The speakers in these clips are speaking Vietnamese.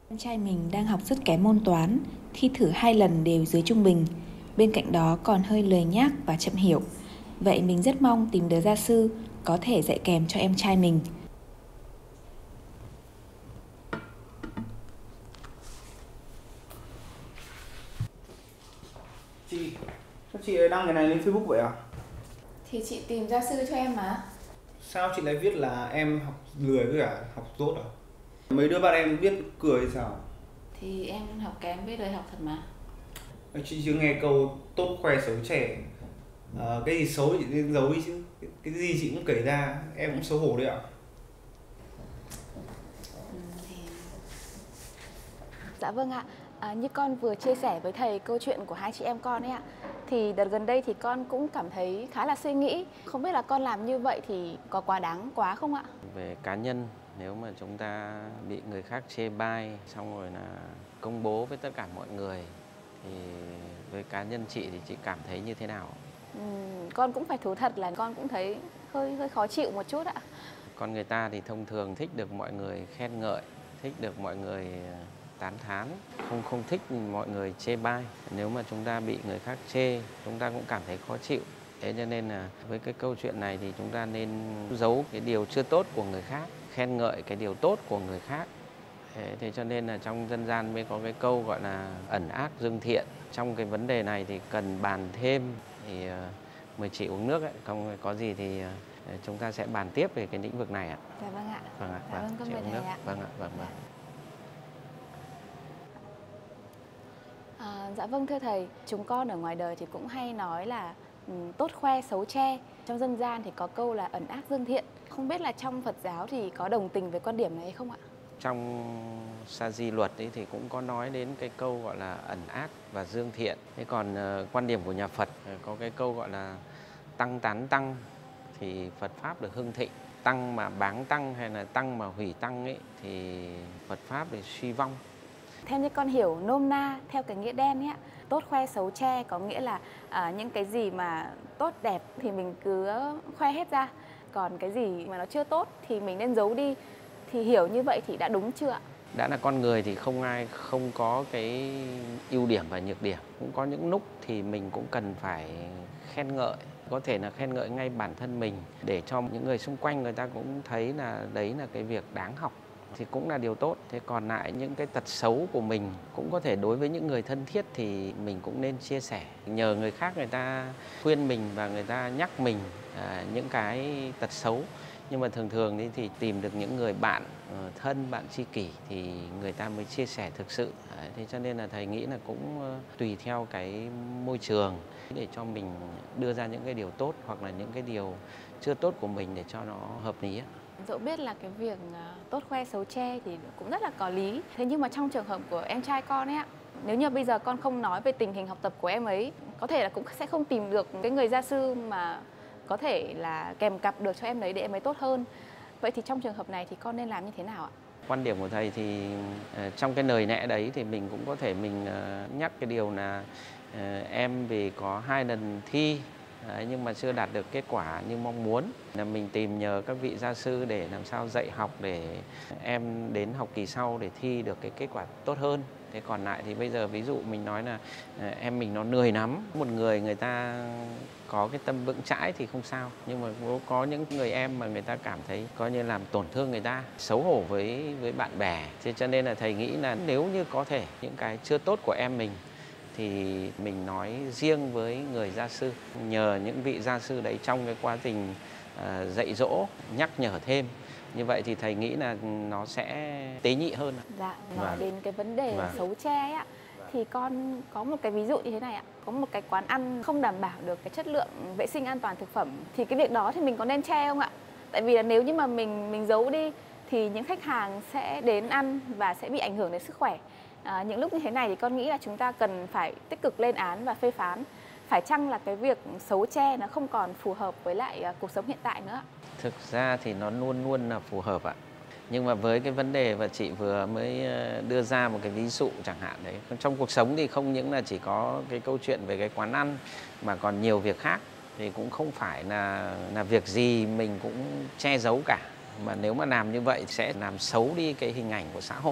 Em trai mình đang học rất kém môn toán, thi thử 2 lần đều dưới trung bình. Bên cạnh đó còn hơi lười nhác và chậm hiểu. Vậy mình rất mong tìm được gia sư có thể dạy kèm cho em trai mình. Chị, sao chị ấy đăng cái này lên Facebook vậy à? Thì chị tìm gia sư cho em mà. Sao chị lại viết là em học lười với cả học dốt à? Mấy đứa bạn em viết cười hay sao? Thì em học kém với đời học thật mà. Chị chưa nghe câu tốt khoe xấu trẻ. Cái gì xấu chị nên giấu đi chứ. Cái gì chị cũng kể ra, em cũng xấu hổ đấy ạ. Thì Dạ vâng ạ. Như con vừa chia sẻ với thầy câu chuyện của hai chị em con ấy ạ, thì đợt gần đây thì con cũng cảm thấy khá là suy nghĩ. Không biết là con làm như vậy thì có quá đáng quá không ạ? Về cá nhân, nếu mà chúng ta bị người khác chê bai xong rồi là công bố với tất cả mọi người thì với cá nhân chị thì chị cảm thấy như thế nào? Con cũng phải thú thật là con cũng thấy hơi khó chịu một chút ạ. Con người ta thì thông thường thích được mọi người khen ngợi, thích được mọi người tán thán, không thích mọi người chê bai. Nếu mà chúng ta bị người khác chê, chúng ta cũng cảm thấy khó chịu. Thế cho nên là với cái câu chuyện này thì chúng ta nên giấu cái điều chưa tốt của người khác, khen ngợi cái điều tốt của người khác. Thế cho nên là trong dân gian mới có cái câu gọi là ẩn ác dương thiện. Trong cái vấn đề này thì cần bàn thêm. Thì mời chị uống nước ấy, không có gì thì chúng ta sẽ bàn tiếp về cái lĩnh vực này ạ. Dạ vâng ạ. Vâng ạ. Dạ vâng, con chị mời uống thầy nước. ạ. Vâng ạ, vâng. Dạ vâng thưa thầy, chúng con ở ngoài đời thì cũng hay nói là tốt khoe xấu che. Trong dân gian thì có câu là ẩn ác dương thiện. Không biết là trong Phật giáo thì có đồng tình với quan điểm này hay không ạ? Trong sa di luật ấy thì cũng có nói đến cái câu gọi là ẩn ác và dương thiện. Thế còn quan điểm của nhà Phật có cái câu gọi là tăng tán tăng thì Phật pháp được hưng thịnh. Tăng mà báng tăng hay là tăng mà hủy tăng ấy thì Phật pháp thì suy vong. Theo như con hiểu nôm na theo cái nghĩa đen ấy ạ, tốt khoe xấu che có nghĩa là những cái gì mà tốt đẹp thì mình cứ khoe hết ra. Còn cái gì mà nó chưa tốt thì mình nên giấu đi. Thì hiểu như vậy thì đã đúng chưa ạ? Đã là con người thì không ai không có cái ưu điểm và nhược điểm. Cũng có những lúc thì mình cũng cần phải khen ngợi. Có thể là khen ngợi ngay bản thân mình để cho những người xung quanh người ta cũng thấy là đấy là cái việc đáng học. Thì cũng là điều tốt. Thế còn lại những cái tật xấu của mình cũng có thể đối với những người thân thiết thì mình cũng nên chia sẻ. Nhờ người khác người ta khuyên mình và người ta nhắc mình những cái tật xấu. Nhưng mà thường thường thì tìm được những người bạn thân, bạn tri kỷ thì người ta mới chia sẻ thực sự. Thế cho nên là thầy nghĩ là cũng tùy theo cái môi trường để cho mình đưa ra những cái điều tốt hoặc là những cái điều chưa tốt của mình để cho nó hợp lý. Dẫu biết là cái việc tốt khoe xấu che thì cũng rất là có lý. Thế nhưng mà trong trường hợp của em trai con ấy ạ, nếu như bây giờ con không nói về tình hình học tập của em ấy, có thể là cũng sẽ không tìm được cái người gia sư mà có thể là kèm cặp được cho em đấy để em ấy tốt hơn. Vậy thì trong trường hợp này thì con nên làm như thế nào ạ? Quan điểm của thầy thì trong cái lời lẽ đấy thì mình cũng có thể mình nhắc cái điều là em vì có 2 lần thi đấy, nhưng mà chưa đạt được kết quả như mong muốn, là mình tìm nhờ các vị gia sư để làm sao dạy học để em đến học kỳ sau để thi được cái kết quả tốt hơn. Thế còn lại thì bây giờ ví dụ mình nói là em mình nó lười lắm, một người người ta có cái tâm vững chãi thì không sao, nhưng mà có những người em mà người ta cảm thấy coi như làm tổn thương người ta, xấu hổ với bạn bè. Thế cho nên là thầy nghĩ là nếu như có thể những cái chưa tốt của em mình thì mình nói riêng với người gia sư, nhờ những vị gia sư đấy trong cái quá trình dạy dỗ, nhắc nhở thêm. Như vậy thì thầy nghĩ là nó sẽ tế nhị hơn. Dạ, nói đến cái vấn đề Vâng. xấu che ấy ạ, thì con có một cái ví dụ như thế này ạ. Có một cái quán ăn không đảm bảo được cái chất lượng vệ sinh an toàn thực phẩm thì cái việc đó thì mình có nên che không ạ? Tại vì là nếu như mà mình giấu đi thì những khách hàng sẽ đến ăn và sẽ bị ảnh hưởng đến sức khỏe. Những lúc như thế này thì con nghĩ là chúng ta cần phải tích cực lên án và phê phán. Phải chăng là cái việc xấu che nó không còn phù hợp với lại cuộc sống hiện tại nữa ạ? Thực ra thì nó luôn luôn là phù hợp ạ. Nhưng mà với cái vấn đề mà chị vừa mới đưa ra một cái ví dụ chẳng hạn đấy, trong cuộc sống thì không những là chỉ có cái câu chuyện về cái quán ăn mà còn nhiều việc khác, thì cũng không phải là việc gì mình cũng che giấu cả. Mà nếu mà làm như vậy sẽ làm xấu đi cái hình ảnh của xã hội.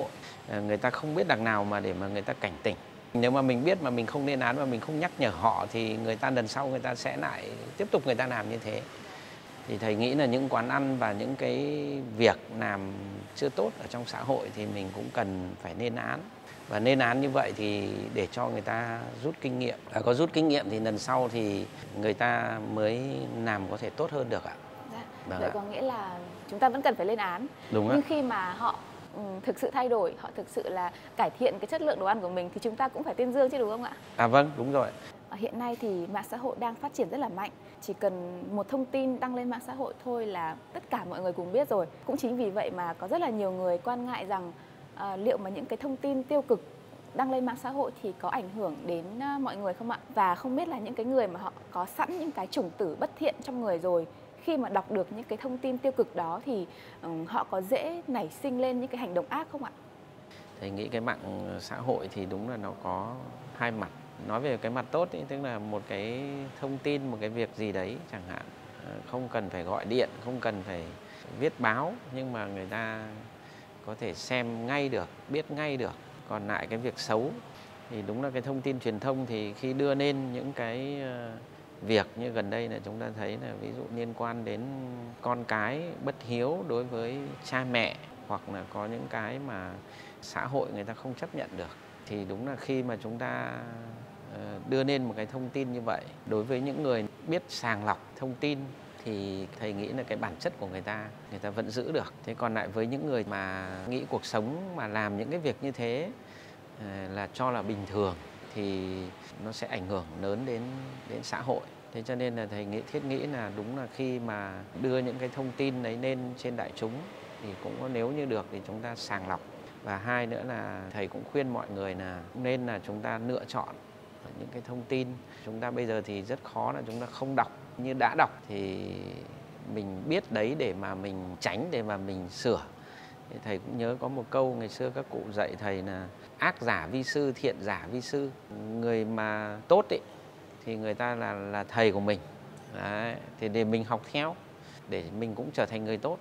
người ta không biết đằng nào mà để mà người ta cảnh tỉnh. Nếu mà mình biết mà mình không lên án và mình không nhắc nhở họ thì người ta lần sau người ta sẽ lại tiếp tục người ta làm như thế. Thì thầy nghĩ là những quán ăn và những cái việc làm chưa tốt ở trong xã hội thì mình cũng cần phải lên án. Và lên án như vậy thì để cho người ta rút kinh nghiệm. Và có rút kinh nghiệm thì lần sau thì người ta mới làm có thể tốt hơn được ạ. Dạ. Vậy có nghĩa là chúng ta vẫn cần phải lên án. Đúng ạ. Nhưng khi mà họ thực sự thay đổi, họ thực sự là cải thiện cái chất lượng đồ ăn của mình thì chúng ta cũng phải tuyên dương chứ, đúng không ạ? Vâng, đúng rồi. Hiện nay thì mạng xã hội đang phát triển rất là mạnh. Chỉ cần một thông tin đăng lên mạng xã hội thôi là tất cả mọi người cùng biết rồi. Cũng chính vì vậy mà có rất là nhiều người quan ngại rằng liệu mà những cái thông tin tiêu cực đăng lên mạng xã hội thì có ảnh hưởng đến mọi người không ạ? Và không biết là những cái người mà họ có sẵn những cái chủng tử bất thiện trong người rồi, khi mà đọc được những cái thông tin tiêu cực đó thì họ có dễ nảy sinh lên những cái hành động ác không ạ? Thầy nghĩ cái mạng xã hội thì đúng là nó có hai mặt. Nói về cái mặt tốt ý, tức là một cái thông tin, một cái việc gì đấy chẳng hạn, không cần phải gọi điện, không cần phải viết báo, nhưng mà người ta có thể xem ngay được, biết ngay được. Còn lại cái việc xấu thì đúng là cái thông tin truyền thông thì khi đưa lên những cái việc như gần đây là chúng ta thấy là ví dụ liên quan đến con cái bất hiếu đối với cha mẹ, hoặc là có những cái mà xã hội người ta không chấp nhận được, thì đúng là khi mà chúng ta đưa lên một cái thông tin như vậy, đối với những người biết sàng lọc thông tin thì thầy nghĩ là cái bản chất của người ta vẫn giữ được. Thế còn lại với những người mà nghĩ cuộc sống mà làm những cái việc như thế là cho là bình thường thì nó sẽ ảnh hưởng lớn đến xã hội. Thế cho nên là thầy thiết nghĩ là đúng là khi mà đưa những cái thông tin đấy lên trên đại chúng thì cũng nếu như được thì chúng ta sàng lọc. Và hai nữa là thầy cũng khuyên mọi người là nên là chúng ta lựa chọn những cái thông tin. Chúng ta bây giờ thì rất khó là chúng ta không đọc, như đã đọc thì mình biết đấy để mà mình tránh, để mà mình sửa. Thì thầy cũng nhớ có một câu ngày xưa các cụ dạy thầy là ác giả vi sư, thiện giả vi sư. Người mà tốt ấy thì người ta là thầy của mình. Đấy, thì để mình học theo, để mình cũng trở thành người tốt.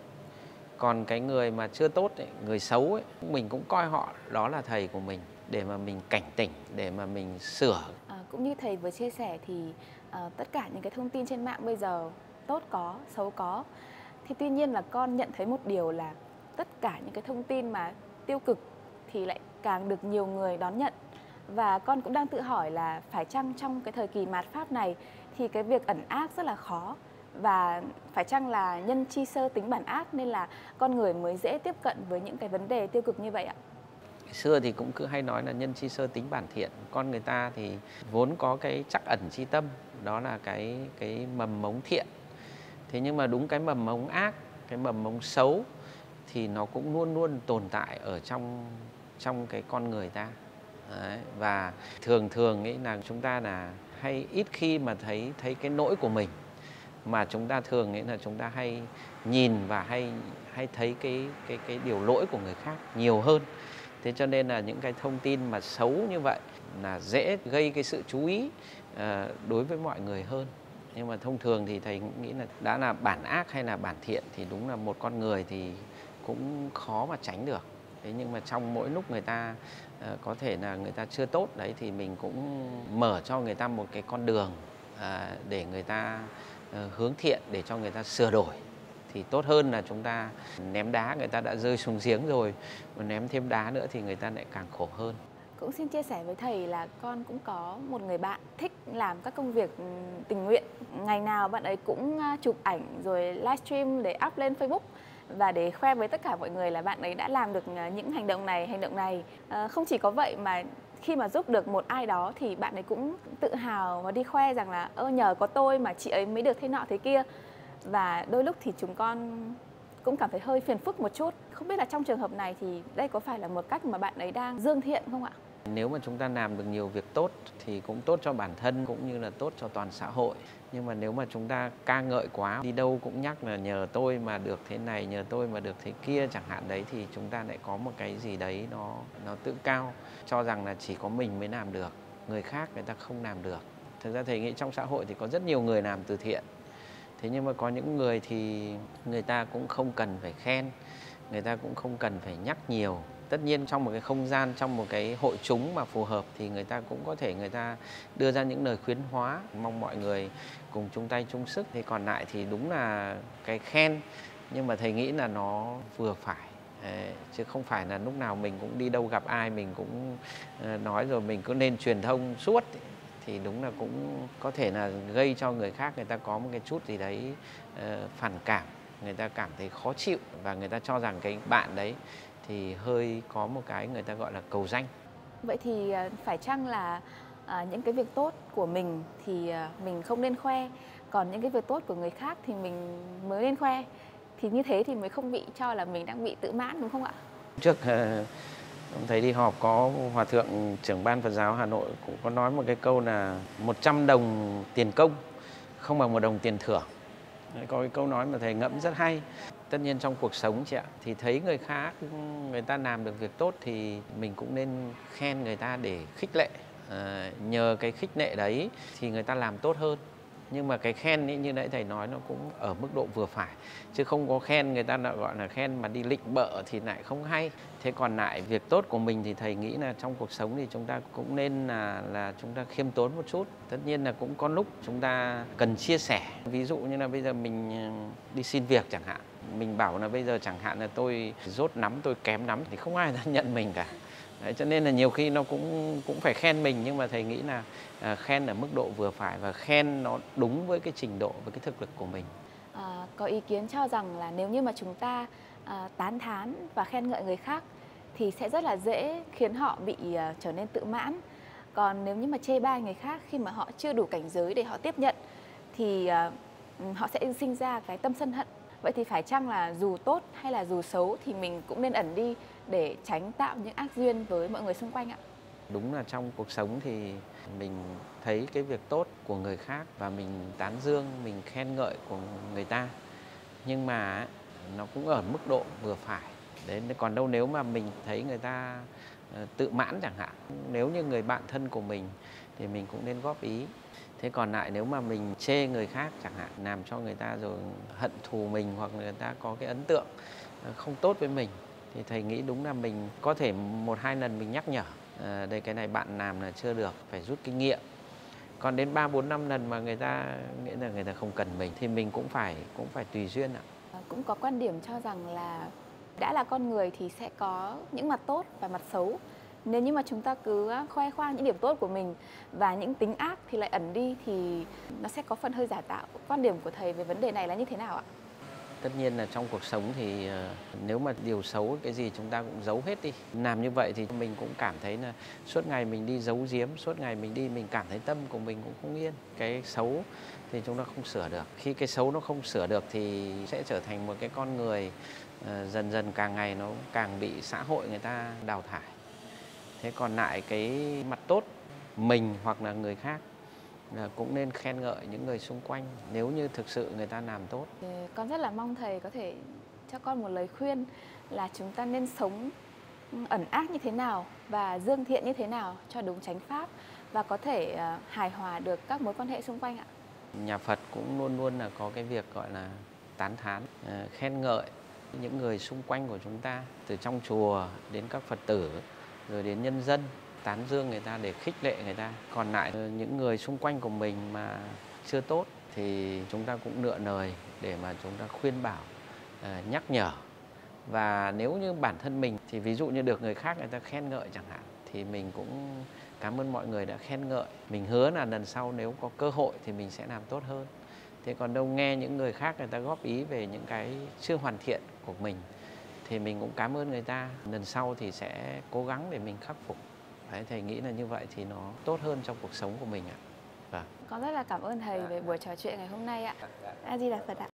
Còn cái người mà chưa tốt ấy, người xấu ấy, mình cũng coi họ đó là thầy của mình để mà mình cảnh tỉnh, để mà mình sửa. Cũng như thầy vừa chia sẻ thì tất cả những cái thông tin trên mạng bây giờ tốt có, xấu có. Thì tuy nhiên là con nhận thấy một điều là tất cả những cái thông tin mà tiêu cực thì lại càng được nhiều người đón nhận. Và con cũng đang tự hỏi là phải chăng trong cái thời kỳ mạt Pháp này thì cái việc ẩn ác rất là khó. Và phải chăng là nhân chi sơ tính bản ác nên là con người mới dễ tiếp cận với những cái vấn đề tiêu cực như vậy ạ? Xưa thì cũng cứ hay nói là nhân chi sơ tính bản thiện. Con người ta thì vốn có cái trắc ẩn chi tâm, đó là cái mầm mống thiện. Thế nhưng mà đúng cái mầm mống ác, cái mầm mống xấu thì nó cũng luôn luôn tồn tại ở trong cái con người ta. Đấy. Và thường nghĩ là chúng ta là hay ít khi mà thấy cái lỗi của mình, mà chúng ta thường nghĩ là chúng ta hay nhìn và hay thấy cái điều lỗi của người khác nhiều hơn. Thế cho nên là những cái thông tin mà xấu như vậy là dễ gây cái sự chú ý đối với mọi người hơn. Nhưng mà thông thường thì thầy nghĩ là đã là bản ác hay là bản thiện thì đúng là một con người thì cũng khó mà tránh được. Thế nhưng mà trong mỗi lúc người ta có thể là người ta chưa tốt đấy thì mình cũng mở cho người ta một cái con đường để người ta hướng thiện, để cho người ta sửa đổi. Thì tốt hơn là chúng ta ném đá, người ta đã rơi xuống giếng rồi, mà ném thêm đá nữa thì người ta lại càng khổ hơn. Cũng xin chia sẻ với thầy là con cũng có một người bạn thích làm các công việc tình nguyện. Ngày nào bạn ấy cũng chụp ảnh rồi livestream để up lên Facebook và để khoe với tất cả mọi người là bạn ấy đã làm được những hành động này. Không chỉ có vậy mà khi mà giúp được một ai đó thì bạn ấy cũng tự hào và đi khoe rằng là nhờ có tôi mà chị ấy mới được thế nọ thế kia. Và đôi lúc thì chúng con cũng cảm thấy hơi phiền phức một chút. Không biết là trong trường hợp này thì đây có phải là một cách mà bạn ấy đang dương thiện không ạ? Nếu mà chúng ta làm được nhiều việc tốt thì cũng tốt cho bản thân cũng như là tốt cho toàn xã hội. Nhưng mà nếu mà chúng ta ca ngợi quá, đi đâu cũng nhắc là nhờ tôi mà được thế này, nhờ tôi mà được thế kia chẳng hạn đấy, thì chúng ta lại có một cái gì đấy nó tự cao, cho rằng là chỉ có mình mới làm được, người khác người ta không làm được. Thực ra thầy nghĩ trong xã hội thì có rất nhiều người làm từ thiện. Thế nhưng mà có những người thì người ta cũng không cần phải khen, người ta cũng không cần phải nhắc nhiều. Tất nhiên trong một cái không gian, trong một cái hội chúng mà phù hợp thì người ta cũng có thể người ta đưa ra những lời khuyến hóa, mong mọi người cùng chung tay chung sức. Thì còn lại thì đúng là cái khen, nhưng mà thầy nghĩ là nó vừa phải. Chứ không phải là lúc nào mình cũng đi đâu gặp ai mình cũng nói rồi mình cứ nên truyền thông suốt, thì đúng là cũng có thể là gây cho người khác người ta có một cái chút gì đấy phản cảm, người ta cảm thấy khó chịu và người ta cho rằng cái bạn đấy thì hơi có một cái người ta gọi là cầu danh. Vậy thì phải chăng là những cái việc tốt của mình thì mình không nên khoe, còn những cái việc tốt của người khác thì mình mới nên khoe, thì như thế thì mới không bị cho là mình đang bị tự mãn, đúng không ạ? Trước thầy đi họp có Hòa thượng trưởng ban Phật giáo Hà Nội cũng có nói một cái câu là 100 đồng tiền công không bằng 1 đồng tiền thưởng. Đấy, có cái câu nói mà thầy ngẫm rất hay. Tất nhiên trong cuộc sống chị ạ, thì thấy người khác người ta làm được việc tốt thì mình cũng nên khen người ta để khích lệ. Nhờ cái khích lệ đấy thì người ta làm tốt hơn. Nhưng mà cái khen ấy, như nãy thầy nói nó cũng ở mức độ vừa phải. Chứ không có khen người ta đã gọi là khen mà đi lịnh bợ thì lại không hay. Thế còn lại việc tốt của mình thì thầy nghĩ là trong cuộc sống thì chúng ta cũng nên là chúng ta khiêm tốn một chút. Tất nhiên là cũng có lúc chúng ta cần chia sẻ. Ví dụ như là bây giờ mình đi xin việc chẳng hạn. Mình bảo là bây giờ chẳng hạn là tôi dốt nắm, tôi kém nắm thì không ai đã nhận mình cả. Đấy, cho nên là nhiều khi nó cũng phải khen mình, nhưng mà thầy nghĩ là khen ở mức độ vừa phải và khen nó đúng với cái trình độ, với cái thực lực của mình. Có ý kiến cho rằng là nếu như mà chúng ta tán thán và khen ngợi người khác thì sẽ rất là dễ khiến họ bị trở nên tự mãn. Còn nếu như mà chê bai người khác khi mà họ chưa đủ cảnh giới để họ tiếp nhận thì họ sẽ sinh ra cái tâm sân hận. Vậy thì phải chăng là dù tốt hay là dù xấu thì mình cũng nên ẩn đi để tránh tạo những ác duyên với mọi người xung quanh ạ? Đúng là trong cuộc sống thì mình thấy cái việc tốt của người khác và mình tán dương, mình khen ngợi của người ta. Nhưng mà nó cũng ở mức độ vừa phải. Đấy, còn đâu nếu mà mình thấy người ta tự mãn chẳng hạn, nếu như người bạn thân của mình thì mình cũng nên góp ý. Thế còn lại nếu mà mình chê người khác chẳng hạn, làm cho người ta rồi hận thù mình hoặc người ta có cái ấn tượng không tốt với mình, thì thầy nghĩ đúng là mình có thể 1-2 lần mình nhắc nhở. Đây cái này bạn làm là chưa được, phải rút kinh nghiệm. Còn đến 3-4-5 lần mà người ta nghĩa là người ta không cần mình thì mình cũng phải tùy duyên ạ. Cũng có quan điểm cho rằng là đã là con người thì sẽ có những mặt tốt và mặt xấu. Nếu như mà chúng ta cứ khoe khoang những điểm tốt của mình và những tính ác thì lại ẩn đi thì nó sẽ có phần hơi giả tạo. Quan điểm của thầy về vấn đề này là như thế nào ạ? Tất nhiên là trong cuộc sống thì nếu mà điều xấu cái gì chúng ta cũng giấu hết đi. Làm như vậy thì mình cũng cảm thấy là suốt ngày mình đi giấu giếm, suốt ngày mình đi mình cảm thấy tâm của mình cũng không yên. Cái xấu thì chúng ta không sửa được. Khi cái xấu nó không sửa được thì sẽ trở thành một cái con người dần dần càng ngày nó càng bị xã hội người ta đào thải. Thế còn lại cái mặt tốt mình hoặc là người khác cũng nên khen ngợi những người xung quanh nếu như thực sự người ta làm tốt. Con rất là mong thầy có thể cho con một lời khuyên là chúng ta nên sống ẩn ác như thế nào và dương thiện như thế nào cho đúng chánh pháp và có thể hài hòa được các mối quan hệ xung quanh ạ. Nhà Phật cũng luôn luôn là có cái việc gọi là tán thán, khen ngợi những người xung quanh của chúng ta, từ trong chùa đến các Phật tử rồi đến nhân dân, tán dương người ta để khích lệ người ta. Còn lại những người xung quanh của mình mà chưa tốt thì chúng ta cũng nựa nời để mà chúng ta khuyên bảo, nhắc nhở. Và nếu như bản thân mình thì ví dụ như được người khác người ta khen ngợi chẳng hạn thì mình cũng cảm ơn mọi người đã khen ngợi. Mình hứa là lần sau nếu có cơ hội thì mình sẽ làm tốt hơn. Thế còn đâu nghe những người khác người ta góp ý về những cái chưa hoàn thiện của mình thì mình cũng cảm ơn người ta. Lần sau thì sẽ cố gắng để mình khắc phục. Đấy, thầy nghĩ là như vậy thì nó tốt hơn trong cuộc sống của mình ạ. Vâng. Con rất là cảm ơn thầy về buổi trò chuyện ngày hôm nay ạ. A Di Đà Phật ạ.